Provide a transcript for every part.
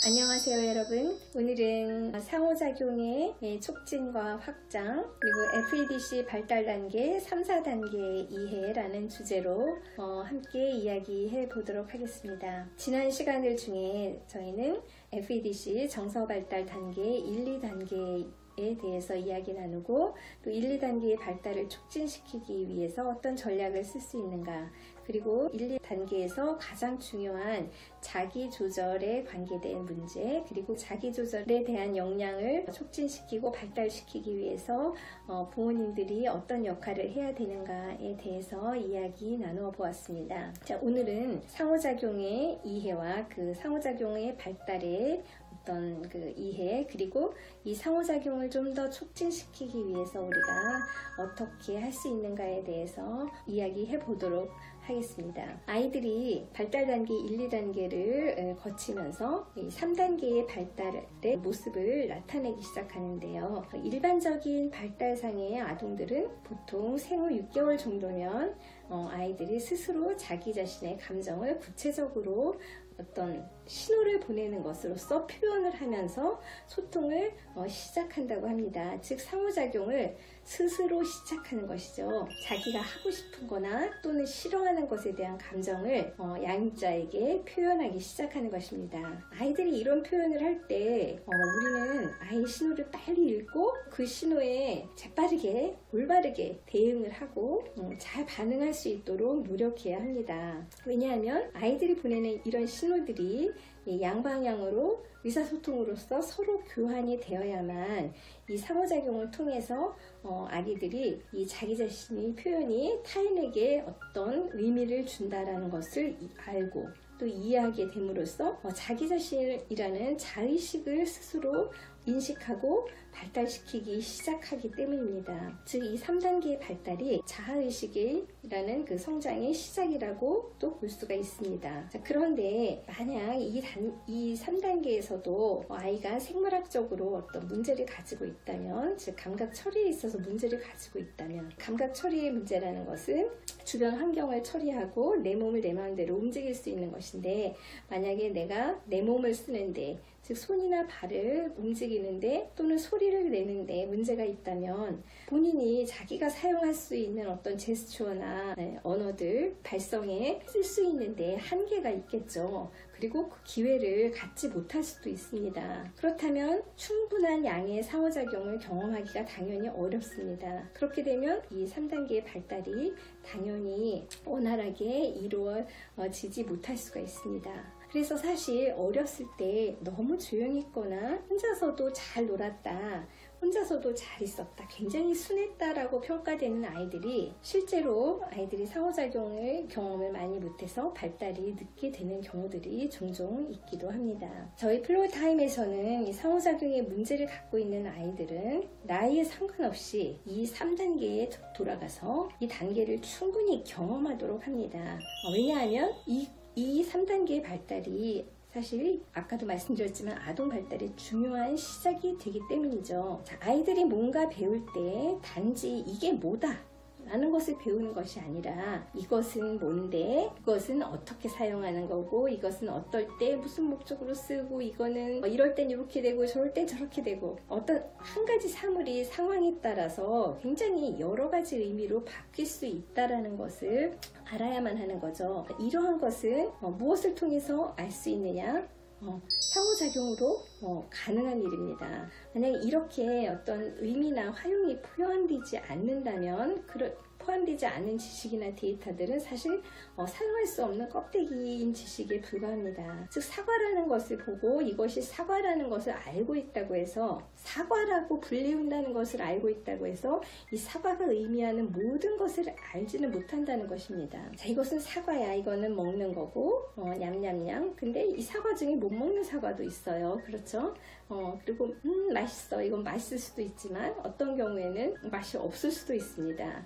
안녕하세요 여러분. 오늘은 상호작용의 촉진과 확장 그리고 FEDC 발달 단계 3, 4단계 이해라는 주제로 함께 이야기해 보도록 하겠습니다. 지난 시간들 중에 저희는 FEDC 정서 발달 단계 1, 2단계에 대해서 이야기 나누고 또 1, 2단계의 발달을 촉진시키기 위해서 어떤 전략을 쓸 수 있는가, 그리고 1, 2단계에서 가장 중요한 자기조절에 관계된 문제, 그리고 자기조절에 대한 역량을 촉진시키고 발달시키기 위해서 부모님들이 어떤 역할을 해야 되는가에 대해서 이야기 나누어 보았습니다. 자, 오늘은 상호작용의 이해와 그 상호작용의 발달의 어떤 그 이해, 그리고 이 상호작용을 좀 더 촉진시키기 위해서 우리가 어떻게 할 수 있는가에 대해서 이야기해 보도록 하겠습니다. 아이들이 발달 단계 1, 2단계를 거치면서 3단계의 발달의 모습을 나타내기 시작하는데요. 일반적인 발달상의 아동들은 보통 생후 6개월 정도면 아이들이 스스로 자기 자신의 감정을 구체적으로 어떤 신호를 보내는 것으로서 표현을 하면서 소통을 시작한다고 합니다. 즉 상호작용을 스스로 시작하는 것이죠. 자기가 하고 싶은 거나 또는 싫어하는 것에 대한 감정을 양육자에게 표현하기 시작하는 것입니다. 아이들이 이런 표현을 할 때 우리는 아이의 신호를 빨리 읽고 그 신호에 재빠르게 올바르게 대응을 하고 잘 반응할 수 있도록 노력해야 합니다. 왜냐하면 아이들이 보내는 이런 신호들이 양방향으로 의사소통으로서 서로 교환이 되어야만 이 상호작용을 통해서 아기들이 이 자기 자신의 표현이 타인에게 어떤 의미를 준다라는 것을 알고 또 이해하게 됨으로써 자기 자신이라는 자의식을 스스로 인식하고 발달시키기 시작하기 때문입니다. 즉 이 3단계의 발달이 자아의식이라는 그 성장의 시작이라고 또 볼 수가 있습니다. 자, 그런데 만약 이 3단계에서도 아이가 생물학적으로 어떤 문제를 가지고 있다면, 즉 감각 처리에 있어서 문제를 가지고 있다면, 감각 처리의 문제라는 것은 주변 환경을 처리하고 내 몸을 내 마음대로 움직일 수 있는 것인데, 만약에 내가 내 몸을 쓰는데, 즉 손이나 발을 움직이는데 또는 소리를 내는데 문제가 있다면 본인이 자기가 사용할 수 있는 어떤 제스처나 언어들 발성에 쓸 수 있는데 한계가 있겠죠. 그리고 그 기회를 갖지 못할 수도 있습니다. 그렇다면 충분한 양의 상호작용을 경험하기가 당연히 어렵습니다. 그렇게 되면 이 3단계의 발달이 당연히 원활하게 이루어지지 못할 수가 있습니다. 그래서 사실 어렸을 때 너무 조용히 있거나 혼자서도 잘 놀았다, 혼자서도 잘 있었다, 굉장히 순했다라고 평가되는 아이들이 실제로 아이들이 상호작용을 경험을 많이 못해서 발달이 늦게 되는 경우들이 종종 있기도 합니다. 저희 플로우타임에서는 이 상호작용에 문제를 갖고 있는 아이들은 나이에 상관없이 이 3단계에 돌아가서 이 단계를 충분히 경험하도록 합니다. 왜냐하면 이 3단계의 발달이 사실 아까도 말씀드렸지만 아동 발달의 중요한 시작이 되기 때문이죠. 자, 아이들이 뭔가 배울 때 단지 이게 뭐다 라는 것을 배우는 것이 아니라 이것은 뭔데, 이것은 어떻게 사용하는 거고, 이것은 어떨 때 무슨 목적으로 쓰고, 이거는 이럴 땐 이렇게 되고 저럴 땐 저렇게 되고, 어떤 한 가지 사물이 상황에 따라서 굉장히 여러 가지 의미로 바뀔 수 있다라는 것을 알아야만 하는 거죠. 이러한 것은 무엇을 통해서 알 수 있느냐? 상호작용으로 가능한 일입니다. 만약에 이렇게 어떤 의미나 활용이 포함되지 않는다면, 포함되지 않은 지식이나 데이터들은 사실 사용할 수 없는 껍데기인 지식에 불과합니다. 즉 사과라는 것을 보고 이것이 사과라는 것을 알고 있다고 해서, 사과라고 불리운다는 것을 알고 있다고 해서 이 사과가 의미하는 모든 것을 알지는 못한다는 것입니다. 자, 이것은 사과야, 이거는 먹는 거고 냠냠냠. 근데 이 사과 중에 못 먹는 사과도 있어요. 그렇죠? 그리고 맛있어, 이건 맛있을 수도 있지만 어떤 경우에는 맛이 없을 수도 있습니다. 그리고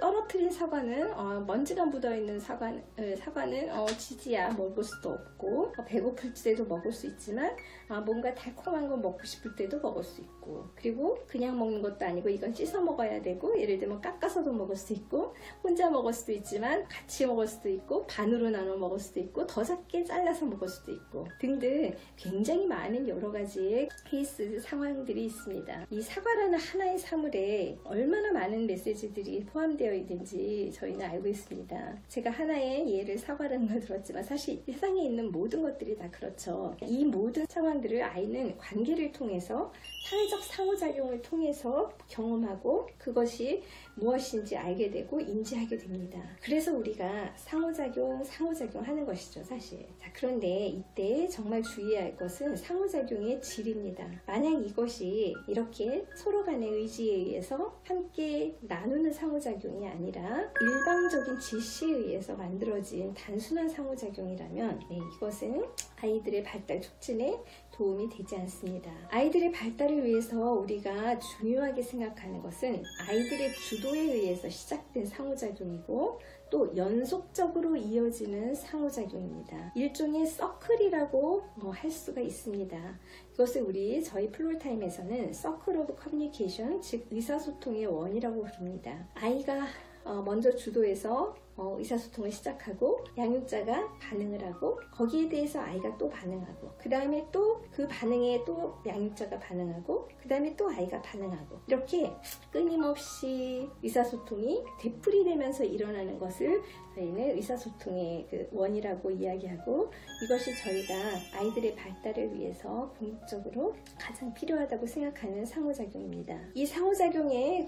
떨어뜨린 사과는 먼지가 묻어있는 사과는 지지야 먹을 수도 없고 배고플 때도 먹을 수 있지만 뭔가 달콤한 거 먹고 싶을 때도 먹을 수 있고, 그리고 그냥 먹는 것도 아니고 이건 씻어 먹어야 되고, 예를 들면 깎아서도 먹을 수 있고 혼자 먹을 수도 있지만 같이 먹을 수도 있고 반으로 나눠 먹을 수도 있고 더 작게 잘라서 먹을 수도 있고 등등 굉장히 많은 여러 가지의 케이스 상황들이 있습니다. 이 사과라는 하나의 사물에 얼마나 많은 메시지들이 포함되어 있는지 저희는 알고 있습니다. 제가 하나의 예를 사과라는 걸 들었지만 사실 세상에 있는 모든 것들이 다 그렇죠. 이 모든 상황들을 아이는 관계를 통해서, 사회적 상호작용을 통해서 경험하고 그것이 무엇인지 알게 되고 인지하게 됩니다. 그래서 우리가 상호작용 하는 것이죠, 사실. 자, 그런데 이때 정말 주의해야 할 것은 상호작용의 질입니다. 만약 이것이 이렇게 서로 간의 의지에 의해서 함께 나누는 상호작용이 아니라 일방적인 지시에 의해서 만들어진 단순한 상호작용이라면 이것은 아이들의 발달 촉진에 도움이 되지 않습니다. 아이들의 발달을 위해서 우리가 중요하게 생각하는 것은 아이들의 주도에 의해서 시작된 상호작용이고 또 연속적으로 이어지는 상호작용입니다. 일종의 서클이라고 할 수가 있습니다. 이것을 저희 플로어타임에서는 서클 오브 커뮤니케이션, 즉 의사소통의 원이라고 부릅니다. 아이가 먼저 주도해서 의사소통을 시작하고 양육자가 반응을 하고 거기에 대해서 아이가 또 반응하고 그 다음에 또 그 반응에 또 양육자가 반응하고 그 다음에 또 아이가 반응하고 이렇게 끊임없이 의사소통이 되풀이되면서 일어나는 것을 저희는 의사소통의 그 원이라고 이야기하고, 이것이 저희가 아이들의 발달을 위해서 궁극적으로 가장 필요하다고 생각하는 상호작용입니다. 이 상호작용에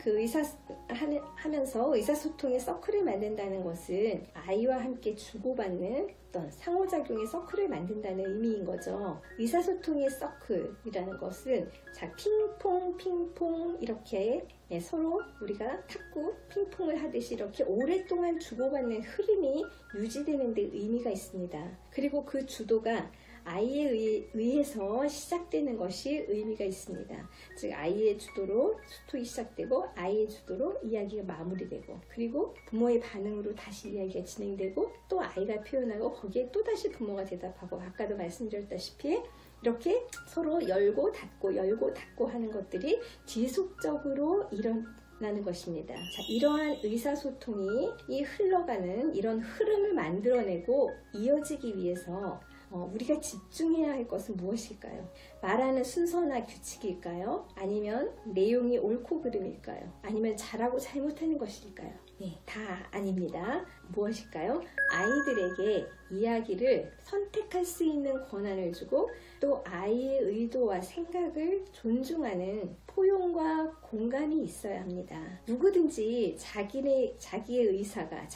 하면서 의사소통의 서클을 만든다는 것은 아이와 함께 주고받는 어떤 상호작용의 서클을 만든다는 의미인 거죠. 의사소통의 서클이라는 것은 핑퐁 이렇게 서로 우리가 탁구 핑퐁을 하듯이 이렇게 오랫동안 주고받는 흐름이 유지되는 데 의미가 있습니다. 그리고 그 주도가 아이에 의해서 시작되는 것이 의미가 있습니다. 즉 아이의 주도로 소통이 시작되고 아이의 주도로 이야기가 마무리되고 그리고 부모의 반응으로 다시 이야기가 진행되고 또 아이가 표현하고 거기에 또다시 부모가 대답하고, 아까도 말씀드렸다시피 이렇게 서로 열고 닫고 하는 것들이 지속적으로 일어나는 것입니다. 자, 이러한 의사소통이 흘러가는 이런 흐름을 만들어내고 이어지기 위해서 우리가 집중해야 할 것은 무엇일까요? 말하는 순서나 규칙일까요? 아니면 내용이 옳고 그름일까요? 아니면 잘하고 잘못하는 것일까요? 다 아닙니다. 무엇일까요? 아이들에게 이야기를 선택할 수 있는 권한을 주고 또 아이의 의도와 생각을 존중하는 포용과 공간이 있어야 합니다. 누구든지 자기의 의사가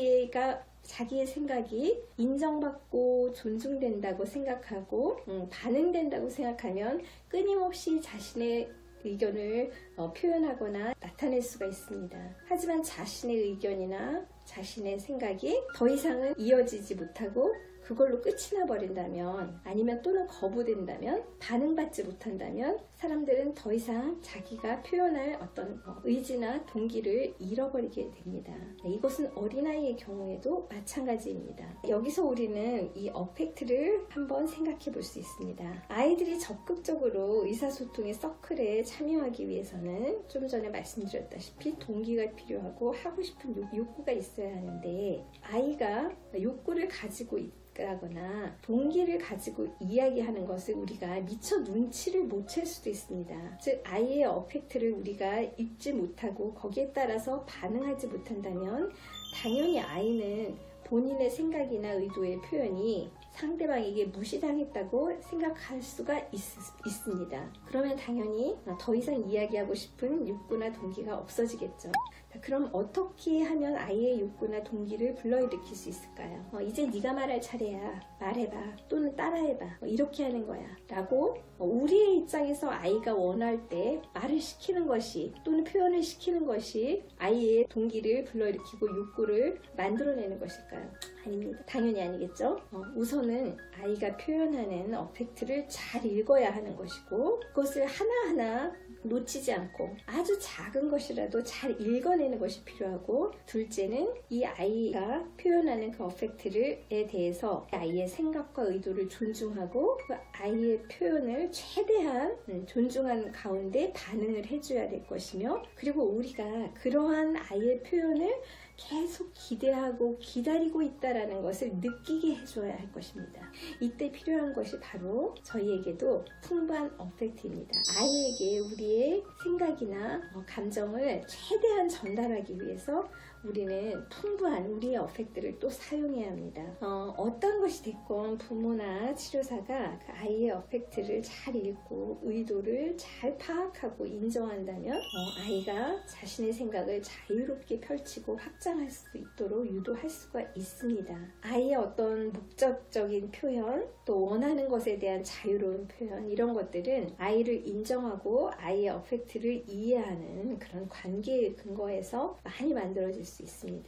자기의 생각이 인정받고 존중된다고 생각하고 반응된다고 생각하면 끊임없이 자신의 의견을 표현하거나 나타낼 수가 있습니다. 하지만 자신의 의견이나 자신의 생각이 더 이상은 이어지지 못하고 그걸로 끝이 나버린다면, 아니면 또는 거부된다면, 반응받지 못한다면 사람들은 더 이상 자기가 표현할 어떤 의지나 동기를 잃어버리게 됩니다. 이것은 어린아이의 경우에도 마찬가지입니다. 여기서 우리는 이 어펙트를 한번 생각해 볼 수 있습니다. 아이들이 적극적으로 의사소통의 서클에 참여하기 위해서는 좀 전에 말씀드렸다시피 동기가 필요하고 하고 싶은 욕구가 있어야 하는데, 아이가 욕구를 가지고 거나 동기를 가지고 이야기하는 것을 우리가 미처 눈치를 못 챌 수도 있습니다. 즉 아이의 어펙트를 우리가 읽지 못하고 거기에 따라서 반응하지 못한다면 당연히 아이는 본인의 생각이나 의도의 표현이 상대방에게 무시당했다고 생각할 수가 있습니다. 그러면 당연히 더 이상 이야기하고 싶은 욕구나 동기가 없어지겠죠. 그럼 어떻게 하면 아이의 욕구나 동기를 불러일으킬 수 있을까요? 이제 네가 말할 차례야. 말해봐. 또는 따라해봐. 이렇게 하는 거야. 라고 우리의 입장에서 아이가 원할 때 말을 시키는 것이 또는 표현을 시키는 것이 아이의 동기를 불러일으키고 욕구를 만들어내는 것일까요? 아닙니다. 당연히 아니겠죠. 우선은 아이가 표현하는 어펙트를 잘 읽어야 하는 것이고, 그것을 하나하나 놓치지 않고 아주 작은 것이라도 잘 읽어내는 것이 필요하고, 둘째는 이 아이가 표현하는 그 어펙트에 대해서 아이의 생각과 의도를 존중하고 그 아이의 표현을 최대한 존중하는 가운데 반응을 해줘야 될 것이며, 그리고 우리가 그러한 아이의 표현을 계속 기대하고 기다리고 있다라는 것을 느끼게 해줘야 할 것입니다. 이때 필요한 것이 바로 저희에게도 풍부한 어펙트입니다. 아이에게 우리의 생각이나 감정을 최대한 전달하기 위해서 우리는 풍부한 우리의 어펙트를 또 사용해야 합니다. 어떤 것이 됐건 부모나 치료사가 그 아이의 어펙트를 잘 읽고 의도를 잘 파악하고 인정한다면 아이가 자신의 생각을 자유롭게 펼치고 확장할 수 있도록 유도할 수가 있습니다. 아이의 어떤 목적적인 표현, 또 원하는 것에 대한 자유로운 표현, 이런 것들은 아이를 인정하고 아이의 어펙트를 이해하는 그런 관계에 근거해서 많이 만들어질 수 있습니다.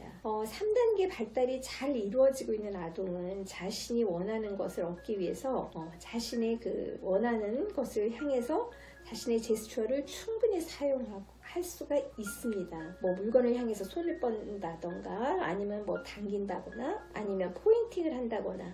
3단계 발달이 잘 이루어지고 있는 아동은 자신이 원하는 것을 얻기 위해서 자신의 그 원하는 것을 향해서 자신의 제스처를 충분히 사용하고 할 수가 있습니다. 뭐 물건을 향해서 손을 뻗는다던가, 아니면 뭐 당긴다거나, 아니면 포인팅을 한다거나,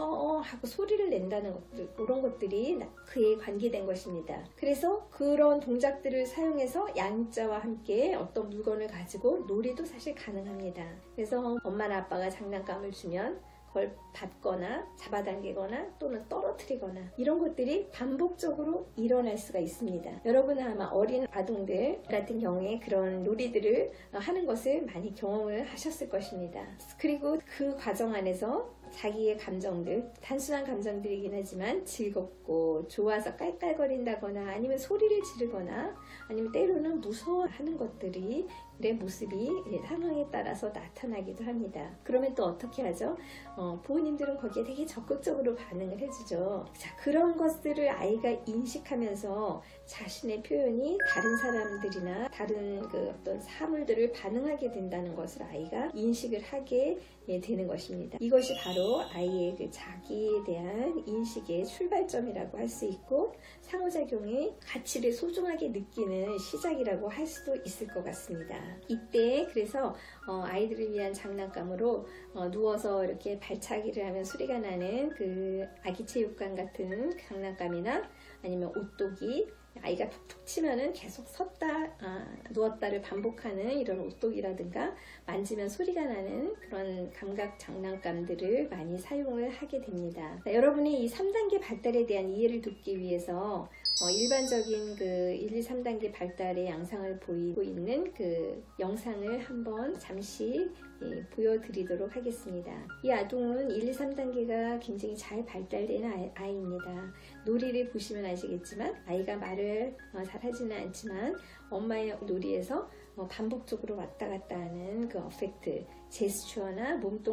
하고 소리를 낸다는 것들, 이런 것들이 그에 관계된 것입니다. 그래서 그런 동작들을 사용해서 양자와 함께 어떤 물건을 가지고 놀이도 사실 가능합니다. 그래서 엄마나 아빠가 장난감을 주면 그걸 받거나 잡아당기거나 또는 떨어뜨리거나, 이런 것들이 반복적으로 일어날 수가 있습니다. 여러분은 아마 어린 아동들 같은 경우에 그런 놀이들을 하는 것을 많이 경험을 하셨을 것입니다. 그리고 그 과정 안에서 자기의 감정들, 단순한 감정들이긴 하지만 즐겁고 좋아서 깔깔거린다거나, 아니면 소리를 지르거나, 아니면 때로는 무서워하는 것들이 내 모습이 상황에 따라서 나타나기도 합니다. 그러면 또 어떻게 하죠? 부모님들은 거기에 되게 적극적으로 반응을 해주죠. 자, 그런 것들을 아이가 인식하면서 자신의 표현이 다른 사람들이나 다른 그 어떤 사물들을 반응하게 된다는 것을 아이가 인식을 하게 되는 것입니다. 이것이 바로 아이의 그 자기에 대한 인식의 출발점이라고 할 수 있고, 상호작용의 가치를 소중하게 느끼는 시작이라고 할 수도 있을 것 같습니다. 이때 그래서 아이들을 위한 장난감으로 누워서 이렇게 발차기를 하면 소리가 나는 그 아기체육관 같은 장난감이나, 아니면 오똑이, 아이가 툭툭 치면은 계속 섰다 누웠다를 반복하는 이런 오똑이라든가, 만지면 소리가 나는 그런 감각 장난감들을 많이 사용을 하게 됩니다. 자, 여러분이 이 3단계 발달에 대한 이해를 돕기 위해서 일반적인 그 1, 2, 3단계 발달의 양상을 보이고 있는 그 영상을 한번 잠시 보여드리도록 하겠습니다. 이 아동은 1, 2, 3단계가 굉장히 잘 발달된 아이입니다. 놀이를 보시면 아시겠지만 아이가 말을 잘 하지는 않지만 엄마의 놀이에서 반복적으로 왔다 갔다 하는 그 어펙트, 제스처나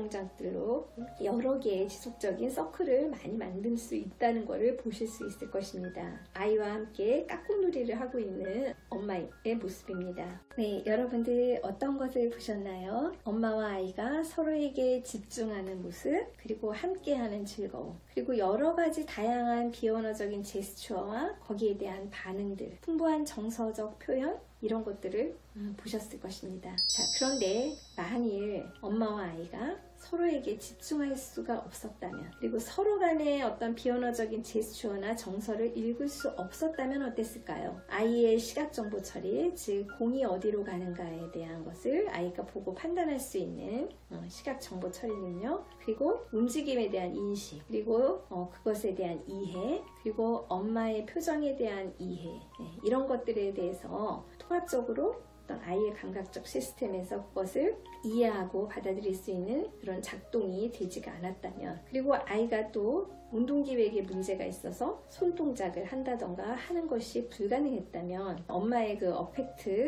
몸동작들로 여러 개의 지속적인 서클을 많이 만들 수 있다는 것을 보실 수 있을 것입니다. 아이와 함께 깍꿍놀이를 하고 있는 엄마의 모습입니다. 네, 여러분들 어떤 것을 보셨나요? 엄마와 아이가 서로에게 집중하는 모습, 그리고 함께하는 즐거움, 그리고 여러 가지 다양한 비언어적인 제스처와 거기에 대한 반응들, 풍부한 정서적 표현, 이런 것들을 보셨을 것입니다. 자, 그런데 만일 엄마와 아이가 서로에게 집중할 수가 없었다면, 그리고 서로 간의 어떤 비언어적인 제스처나 정서를 읽을 수 없었다면 어땠을까요? 아이의 시각정보 처리, 즉 공이 어디로 가는가에 대한 것을 아이가 보고 판단할 수 있는 시각정보 처리 능력, 그리고 움직임에 대한 인식, 그리고 그것에 대한 이해, 그리고 엄마의 표정에 대한 이해, 이런 것들에 대해서 통합적으로 어떤 아이의 감각적 시스템에서 그것을 이해하고 받아들일 수 있는 그런 작동이 되지가 않았다면, 그리고 아이가 또 운동기획에 문제가 있어서 손동작을 한다던가 하는 것이 불가능했다면, 엄마의 그 어펙트,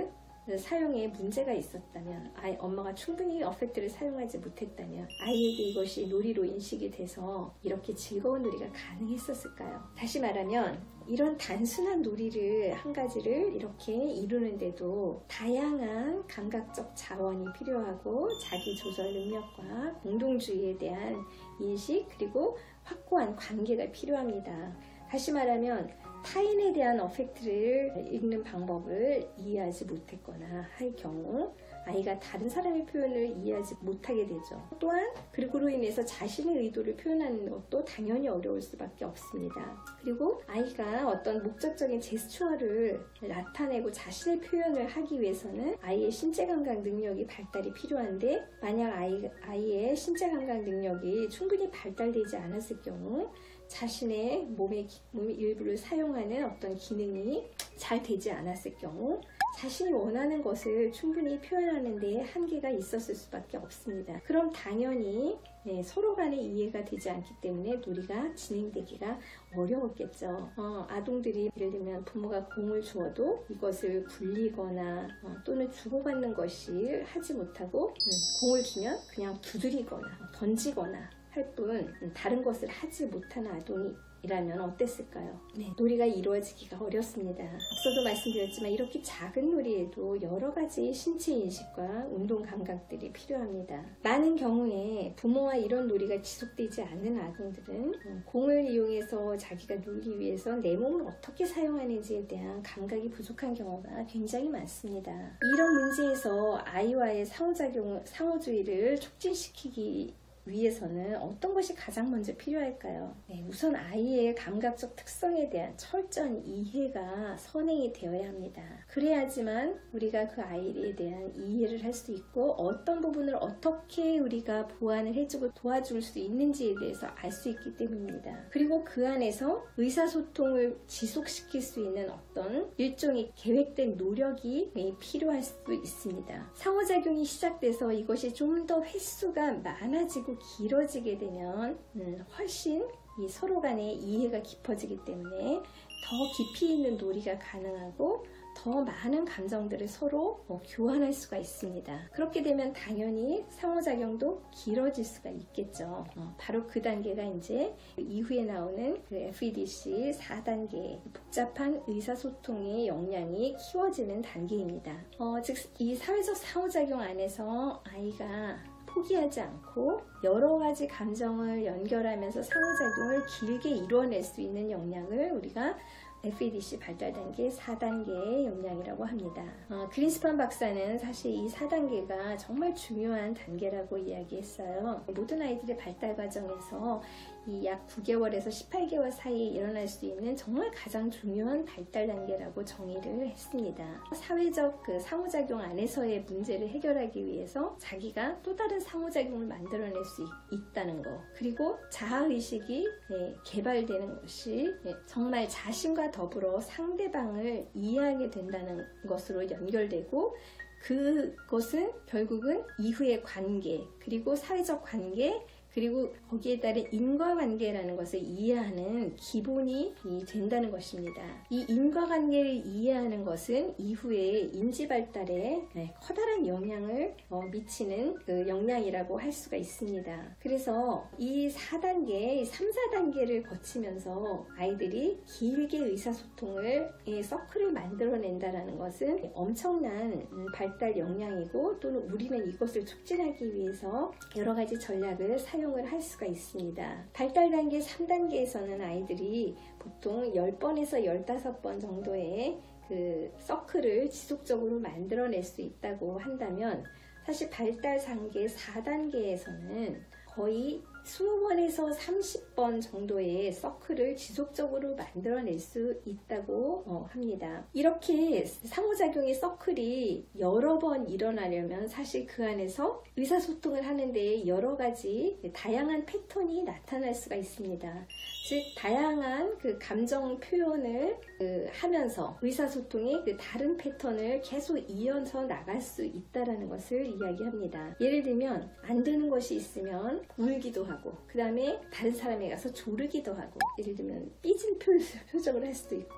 사용에 문제가 있었다면, 엄마가 충분히 어펙트를 사용하지 못했다면 아이에게 이것이 놀이로 인식이 돼서 이렇게 즐거운 놀이가 가능했었을까요? 다시 말하면 이런 단순한 놀이를 한 가지를 이렇게 이루는데도 다양한 감각적 자원이 필요하고 자기 조절 능력과 공동주의에 대한 인식, 그리고 확고한 관계가 필요합니다. 다시 말하면 타인에 대한 어펙트를 읽는 방법을 이해하지 못했거나 할 경우 아이가 다른 사람의 표현을 이해하지 못하게 되죠. 또한 그로 인해서 자신의 의도를 표현하는 것도 당연히 어려울 수밖에 없습니다. 그리고 아이가 어떤 목적적인 제스처를 나타내고 자신의 표현을 하기 위해서는 아이의 신체감각 능력이 발달이 필요한데, 만약 아이의 신체감각 능력이 충분히 발달되지 않았을 경우 자신의 몸의 일부를 사용하는 어떤 기능이 잘 되지 않았을 경우 자신이 원하는 것을 충분히 표현하는 데 한계가 있었을 수밖에 없습니다. 그럼 당연히 서로 간의 이해가 되지 않기 때문에 놀이가 진행되기가 어려웠겠죠. 아동들이 예를 들면 부모가 공을 주어도 이것을 굴리거나 또는 주고받는 것이 하지 못하고 공을 주면 그냥 두드리거나 던지거나 할 뿐 다른 것을 하지 못하는 아동이라면 어땠을까요? 놀이가 이루어지기가 어렵습니다. 앞서도 말씀드렸지만 이렇게 작은 놀이에도 여러 가지 신체 인식과 운동 감각들이 필요합니다. 많은 경우에 부모와 이런 놀이가 지속되지 않는 아동들은 공을 이용해서 자기가 놀기 위해서 내 몸을 어떻게 사용하는지에 대한 감각이 부족한 경우가 굉장히 많습니다. 이런 문제에서 아이와의 상호주의를 촉진시키기 위해서는 어떤 것이 가장 먼저 필요할까요? 우선 아이의 감각적 특성에 대한 철저한 이해가 선행이 되어야 합니다. 그래야지만 우리가 그 아이에 대한 이해를 할 수 있고 어떤 부분을 어떻게 우리가 보완을 해주고 도와줄 수 있는지에 대해서 알 수 있기 때문입니다. 그리고 그 안에서 의사소통을 지속시킬 수 있는 어떤 일종의 계획된 노력이 필요할 수 있습니다. 상호작용이 시작돼서 이것이 좀 더 횟수가 많아지고 길어지게 되면 훨씬 이 서로 간의 이해가 깊어지기 때문에 더 깊이 있는 놀이가 가능하고 더 많은 감정들을 서로 교환할 수가 있습니다. 그렇게 되면 당연히 상호작용도 길어질 수가 있겠죠. 바로 그 단계가 이제 이후에 나오는 그 FEDC 4단계 복잡한 의사소통의 역량이 키워지는 단계입니다. 즉 이 사회적 상호작용 안에서 아이가 포기하지 않고 여러 가지 감정을 연결하면서 상호작용을 길게 이루어낼 수 있는 역량을 우리가 FEDC 발달 단계 4단계의 역량이라고 합니다. 그린스판 박사는 사실 이 4단계가 정말 중요한 단계라고 이야기했어요. 모든 아이들의 발달 과정에서 이 약 9개월에서 18개월 사이에 일어날 수 있는 정말 가장 중요한 발달 단계라고 정의를 했습니다. 사회적 그 상호작용 안에서의 문제를 해결하기 위해서 자기가 또 다른 상호작용을 만들어낼 수 있다는 거, 그리고 자아의식이 개발되는 것이 정말 자신과 더불어 상대방을 이해하게 된다는 것으로 연결되고, 그것은 결국은 이후의 관계, 그리고 사회적 관계, 그리고 거기에 따른 인과관계라는 것을 이해하는 기본이 된다는 것입니다. 이 인과관계를 이해하는 것은 이후에 인지발달에 커다란 영향을 미치는 그 역량이라고 할 수가 있습니다. 그래서 이 4단계, 3, 4단계를 거치면서 아이들이 길게 의사소통을 서클을 만들어낸다는 것은 엄청난 발달 역량이고, 또는 우리는 이것을 촉진하기 위해서 여러 가지 전략을 사용을 할 수가 있습니다. 발달 단계 3단계에서는 아이들이 보통 10번에서 15번 정도의 그 서클을 지속적으로 만들어낼 수 있다고 한다면, 사실 발달 단계 4단계에서는 거의 20번에서 30번 정도의 서클을 지속적으로 만들어낼 수 있다고 합니다. 이렇게 상호작용의 서클이 여러 번 일어나려면 사실 그 안에서 의사소통을 하는데 여러 가지 다양한 패턴이 나타날 수가 있습니다. 즉 다양한 그 감정 표현을 하면서 의사소통의 그 다른 패턴을 계속 이어서 나갈 수 있다는 것을 이야기합니다. 예를 들면 안 되는 것이 있으면 울기도 하고, 그 다음에 다른 사람에 가서 조르기도 하고, 예를 들면 삐진 표정을 할 수도 있고,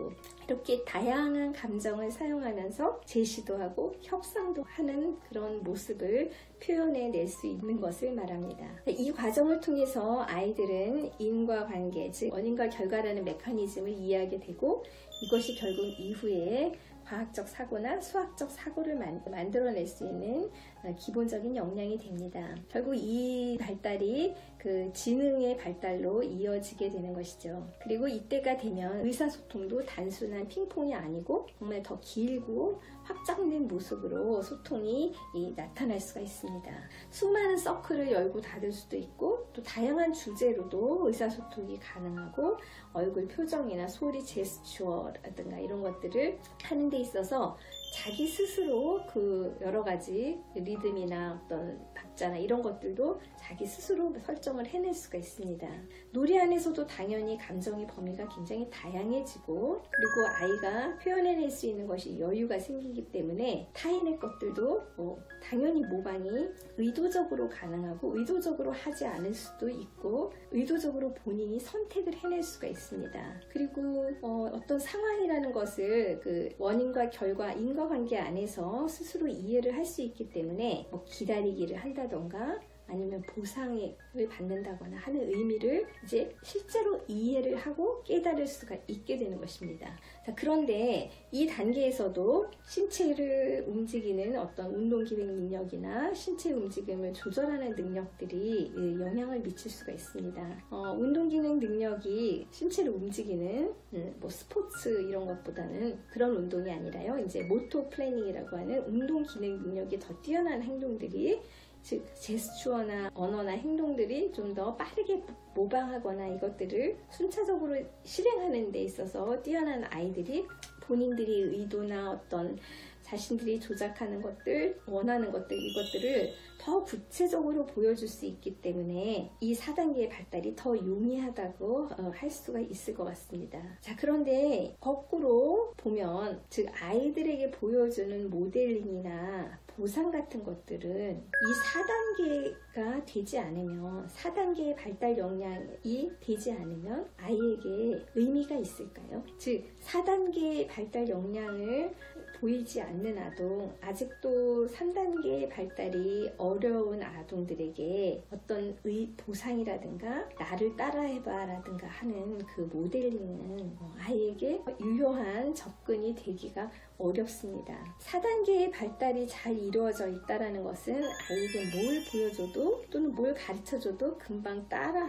이렇게 다양한 감정을 사용하면서 제시도 하고 협상도 하는 그런 모습을 표현해낼 수 있는 것을 말합니다. 이 과정을 통해서 아이들은 인과관계, 즉 원인과 결과라는 메커니즘을 이해하게 되고 이것이 결국 이후에 과학적 사고나 수학적 사고를 만들어낼 수 있는 기본적인 역량이 됩니다. 결국 이 발달이 그 지능의 발달로 이어지게 되는 것이죠. 그리고 이때가 되면 의사소통도 단순한 핑퐁이 아니고 정말 더 길고 확장된 모습으로 소통이 나타날 수가 있습니다. 수많은 서클을 열고 닫을 수도 있고 또 다양한 주제로도 의사소통이 가능하고 얼굴 표정이나 소리 제스처라든가 이런 것들을 하는 데 있어서 자기 스스로 그 여러 가지 리듬이나 어떤 박자나 이런 것들도 자기 스스로 설정을 해낼 수가 있습니다. 놀이 안에서도 당연히 감정의 범위가 굉장히 다양해지고 그리고 아이가 표현해낼 수 있는 것이 여유가 생기기 때문에 타인의 것들도 당연히 모방이 의도적으로 가능하고 의도적으로 하지 않을 수도 있고 의도적으로 본인이 선택을 해낼 수가 있습니다. 그리고 어떤 상황이라는 것을 그 원인과 결과, 인과관계 안에서 스스로 이해를 할 수 있기 때문에 기다리기를 한다던가 아니면 보상을 받는다거나 하는 의미를 이제 실제로 이해를 하고 깨달을 수가 있게 되는 것입니다. 자, 그런데 이 단계에서도 신체를 움직이는 어떤 운동기능 능력이나 신체 움직임을 조절하는 능력들이 영향을 미칠 수가 있습니다. 운동기능 능력이 신체를 움직이는 스포츠 이런 것보다는 그런 운동이 아니라요. 이제 모토 플래닝이라고 하는 운동기능 능력이 더 뛰어난 행동들이 즉 제스처나 언어나 행동들이 좀 더 빠르게 모방하거나 이것들을 순차적으로 실행하는 데 있어서 뛰어난 아이들이 본인들이 의도나 어떤 자신들이 조작하는 것들, 원하는 것들, 이것들을 더 구체적으로 보여줄 수 있기 때문에 이 4단계의 발달이 더 용이하다고 할 수가 있을 것 같습니다. 자, 그런데 거꾸로 보면 즉 아이들에게 보여주는 모델링이나 보상 같은 것들은 이 4단계가 되지 않으면 4단계의 발달 역량이 되지 않으면 아이에게 의미가 있을까요? 즉 4단계의 발달 역량을 보이지 않는 아동, 아직도 3단계의 발달이 어려운 아동들에게 어떤 보상이라든가 나를 따라해봐 라든가 하는 그 모델링은 아이에게 유효한 접근이 되기가 어렵습니다. 4단계의 발달이 잘 이루어져 있다는 것은 아이에게 뭘 보여줘도 또는 뭘 가르쳐줘도 금방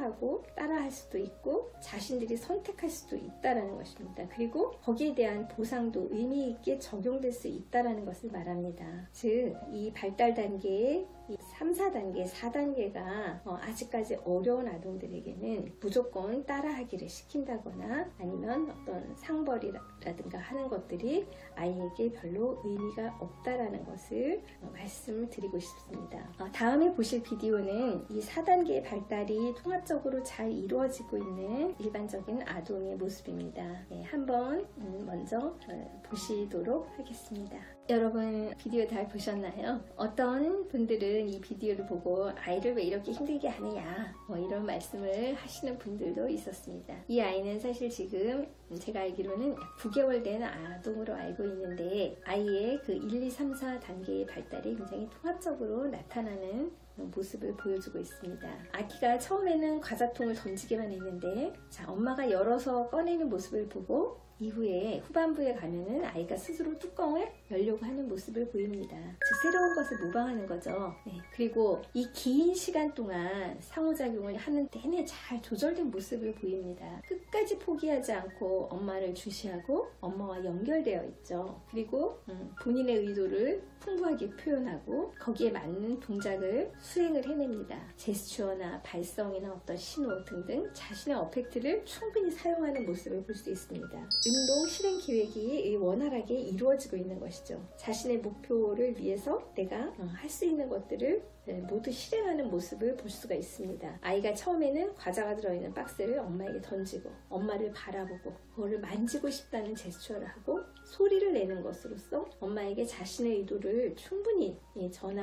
따라할 수도 있고 자신들이 선택할 수도 있다는 것입니다. 그리고 거기에 대한 보상도 의미 있게 적용될 수 있다는 것을 말합니다. 즉, 이 발달 단계의 3, 4단계, 4단계가 아직까지 어려운 아동들에게는 무조건 따라하기를 시킨다거나 아니면 어떤 상벌이라든가 하는 것들이 아이에게 별로 의미가 없다라는 것을 말씀을 드리고 싶습니다. 다음에 보실 비디오는 이 4단계의 발달이 통합적으로 잘 이루어지고 있는 일반적인 아동의 모습입니다. 네, 한번 먼저 보시도록 하겠습니다. 여러분 비디오 잘 보셨나요? 어떤 분들은 이 비디오를 보고 아이를 왜 이렇게 힘들게 하느냐 이런 말씀을 하시는 분들도 있었습니다. 이 아이는 사실 지금 제가 알기로는 9개월 된 아동으로 알고 있는데 아이의 그 1, 2, 3, 4단계의 발달이 굉장히 통합적으로 나타나는 모습을 보여주고 있습니다. 아기가 처음에는 과자통을 던지기만 했는데 엄마가 열어서 꺼내는 모습을 보고 이후에 후반부에 가면은 아이가 스스로 뚜껑을 열려고 하는 모습을 보입니다. 즉 새로운 것을 모방하는 거죠. 네, 그리고 이 긴 시간 동안 상호작용을 하는 내내 잘 조절된 모습을 보입니다. 끝까지 포기하지 않고 엄마를 주시하고 엄마와 연결되어 있죠. 그리고 본인의 의도를 풍부하게 표현하고 거기에 맞는 동작을 수행을 해냅니다. 제스처나 발성이나 어떤 신호 등등 자신의 어펙트를 충분히 사용하는 모습을 볼 수 있습니다. 운동 실행 계획이 원활하게 이루어지고 있는 것이죠. 자신의 목표를 위해서 내가 할 수 있는 것들을 모두 실행하는 모습을 볼 수가 있습니다. 아이가 처음에는 과자가 들어있는 박스를 엄마에게 던지고 엄마를 바라보고 그거를 만지고 싶다는 제스처를 하고 소리를 내는 것으로써 엄마에게 자신의 의도를 충분히 전하고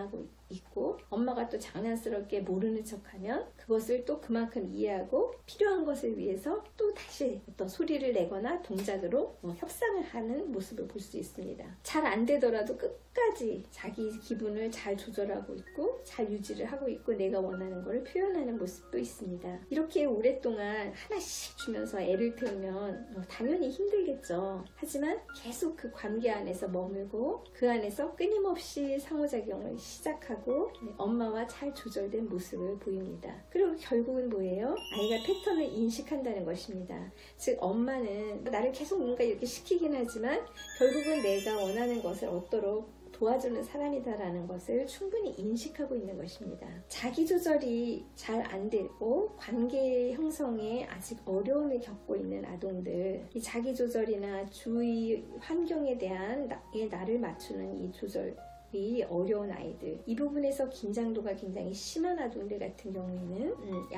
있고 엄마가 또 장난스럽게 모르는 척하면 그것을 또 그만큼 이해하고 필요한 것을 위해서 또 다시 어떤 소리를 내거나 동작으로 협상을 하는 모습을 볼 수 있습니다. 잘 안 되더라도 끝까지 자기 기분을 잘 조절하고 있고 잘 유지를 하고 있고 내가 원하는 것을 표현하는 모습도 있습니다. 이렇게 오랫동안 하나씩 주면서 애를 태우면 당연히 힘들겠죠. 하지만 계속 그 관계 안에서 머물고 그 안에서 끊임없이 상호작용을 시작하고 엄마와 잘 조절된 모습을 보입니다. 그리고 결국은 뭐예요? 아이가 패턴을 인식한다는 것입니다. 즉 엄마는 나를 계속 뭔가 이렇게 시키긴 하지만 결국은 내가 원하는 것을 얻도록 도와주는 사람이다라는 것을 충분히 인식하고 있는 것입니다. 자기 조절이 잘 안 되고 관계 형성에 아직 어려움을 겪고 있는 아동들, 이 자기 조절이나 주위 환경에 대한 나를 맞추는 이 조절이 어려운 아이들, 이 부분에서 긴장도가 굉장히 심한 아동들 같은 경우에는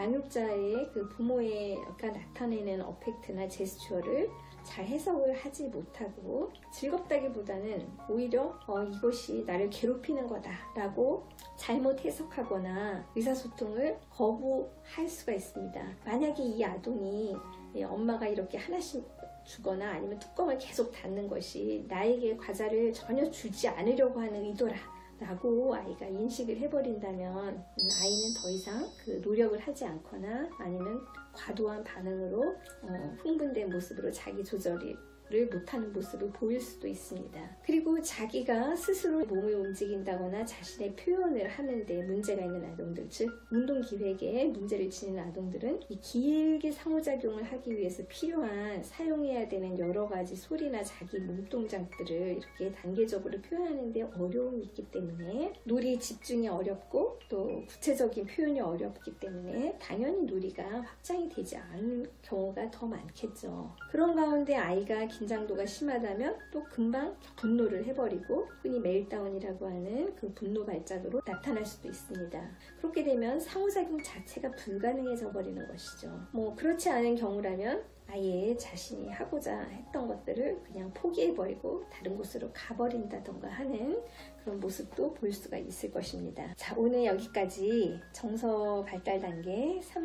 양육자의 그 부모가 나타내는 어펙트나 제스처를 잘 해석을 하지 못하고 즐겁다기보다는 오히려 이것이 나를 괴롭히는 거다 라고 잘못 해석하거나 의사소통을 거부할 수가 있습니다. 만약에 이 아동이 엄마가 이렇게 하나씩 주거나 아니면 뚜껑을 계속 닫는 것이 나에게 과자를 전혀 주지 않으려고 하는 의도라 라고 아이가 인식을 해버린다면 아이는 더 이상 그 노력을 하지 않거나 아니면 과도한 반응으로 흥분된 모습으로 자기 조절을 못하는 모습을 보일 수도 있습니다. 그리고 자기가 스스로 몸을 움직인다거나 자신의 표현을 하는데 문제가 있는 아동들, 즉 운동기획에 문제를 지니는 아동들은 이 길게 상호작용을 하기 위해서 필요한 사용해야 되는 여러 가지 소리나 자기 몸동작들을 이렇게 단계적으로 표현하는 데 어려움이 있기 때문에 놀이 집중이 어렵고 또 구체적인 표현이 어렵기 때문에 당연히 놀이가 확장이 되지 않은 경우가 더 많겠죠. 그런 가운데 아이가 긴장도가 심하다면 또 금방 분노를 해버리고 흔히 멜다운이라고 하는 그 분노 발작으로 나타날 수도 있습니다. 그렇게 되면 상호작용 자체가 불가능해져 버리는 것이죠. 그렇지 않은 경우라면 아예 자신이 하고자 했던 것들을 그냥 포기해버리고 다른 곳으로 가버린다던가 하는 그런 모습도 볼 수가 있을 것입니다. 자, 오늘 여기까지 정서 발달 단계 3,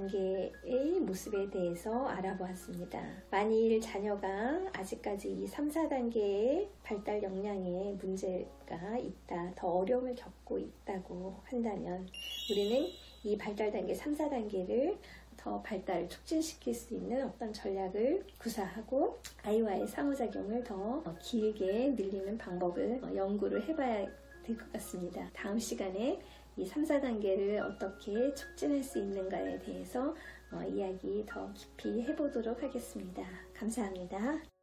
4단계의 모습에 대해서 알아보았습니다. 만일 자녀가 아직까지 이 3, 4단계의 발달 역량에 문제가 있다, 더 어려움을 겪고 있다고 한다면 우리는 이 발달 단계 3, 4단계를 더 발달을 촉진시킬 수 있는 어떤 전략을 구사하고 아이와의 상호작용을 더 길게 늘리는 방법을 연구를 해봐야 될 것 같습니다. 다음 시간에 이 3, 4단계를 어떻게 촉진할 수 있는가에 대해서 이야기 더 깊이 해보도록 하겠습니다. 감사합니다.